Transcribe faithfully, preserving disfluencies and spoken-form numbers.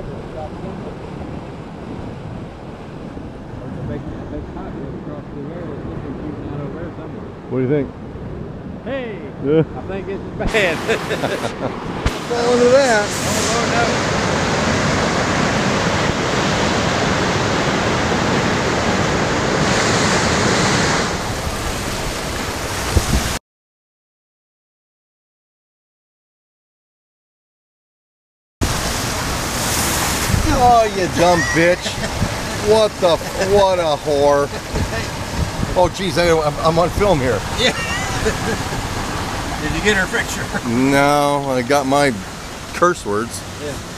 What do you think? Hey! Yeah. I think it's bad. Fall into that. Oh, Lord, no. Oh, you dumb bitch. What the, what a whore. Oh, geez, I, I'm on film here. Yeah. Did you get her picture? No, I got my curse words. Yeah.